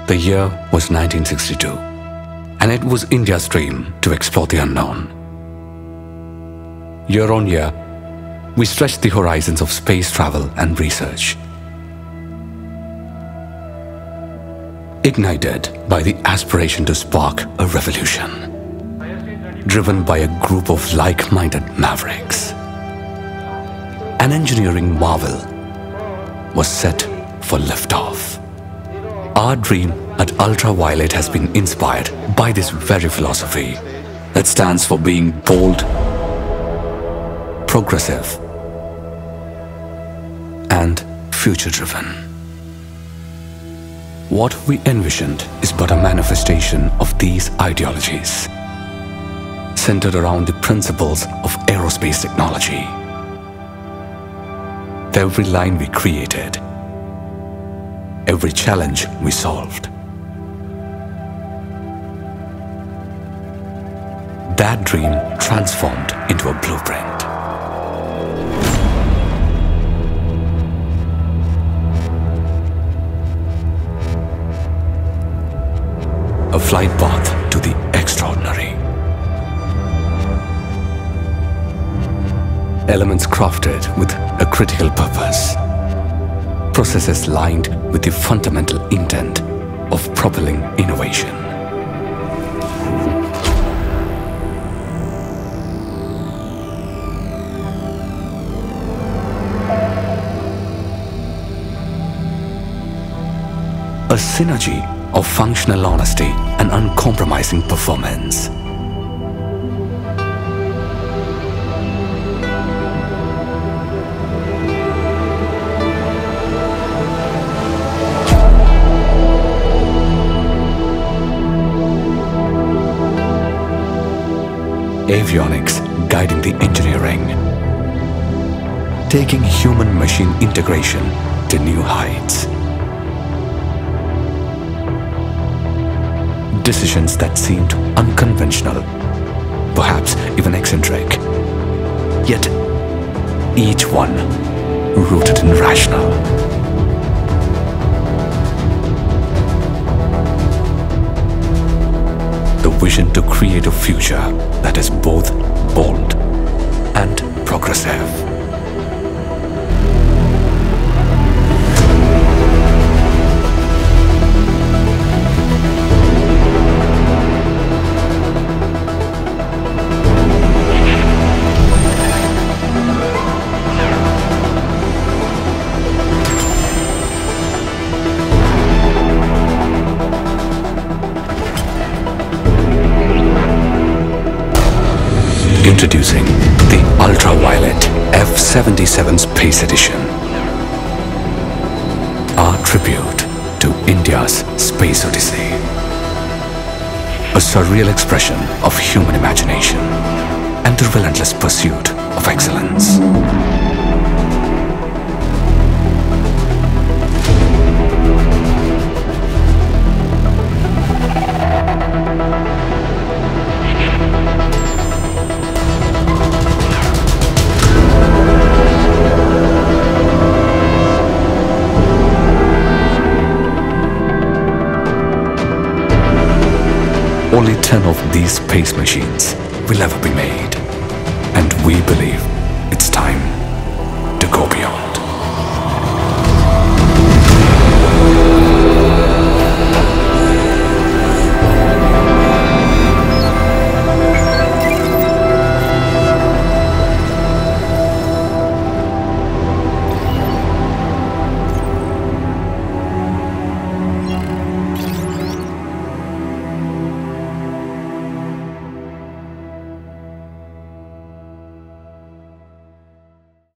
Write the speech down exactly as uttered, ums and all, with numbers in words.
The year was nineteen sixty-two, and it was India's dream to explore the unknown. Year on year, we stretched the horizons of space travel and research. Ignited by the aspiration to spark a revolution, driven by a group of like-minded mavericks, an engineering marvel was set for liftoff. Our dream at Ultraviolette has been inspired by this very philosophy that stands for being bold, progressive, and future-driven. What we envisioned is but a manifestation of these ideologies, centered around the principles of aerospace technology. Every line we created, every challenge we solved, that dream transformed into a blueprint. A flight path to the extraordinary. Elements crafted with a critical purpose. Processes lined with the fundamental intent of propelling innovation. A synergy of functional honesty and uncompromising performance. Avionics guiding the engineering, taking human-machine integration to new heights. Decisions that seemed unconventional, perhaps even eccentric, yet each one rooted in rational. The vision to create a future that is both bold and progressive. Introducing the Ultraviolette F seventy-seven Space Edition. Our tribute to India's Space Odyssey. A surreal expression of human imagination and the relentless pursuit of excellence. Only ten of these space machines will ever be made, and we believe it's time to go beyond.